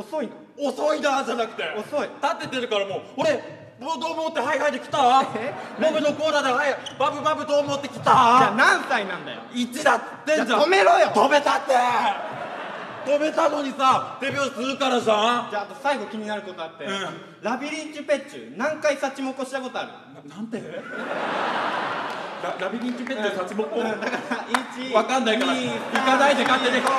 遅いの。 遅いなじゃなくて遅い。 立ててるからもう俺どう思ってはいはいで来た僕のコーナーではいバブバブどう思って来たじゃあ何歳なんだよ。 1だってんじゃんじゃあ止めろよ。 止めたって止めたのにさ手拍子するからじゃんじゃああと最後気になることあって、ラビリンチュペッチュ何回サチモコしたことある？ なんてラビリンチュペッチュサチモコだから1 わかんないから 2 行かないで勝手にやばい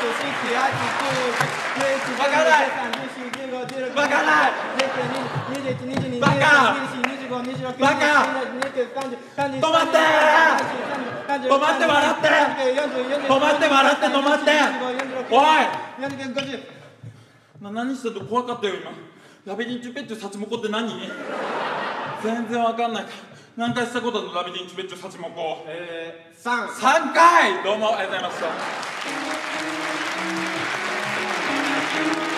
わかんないわかんないバカバカ止まって止まって笑って止まって笑って止まっておい何してんの怖かったよ今ラビリンチュペッチュサチモコって何全然わかんない何回したことあるのラビリンチュペッチュサチモコ3回どうもありがとうございました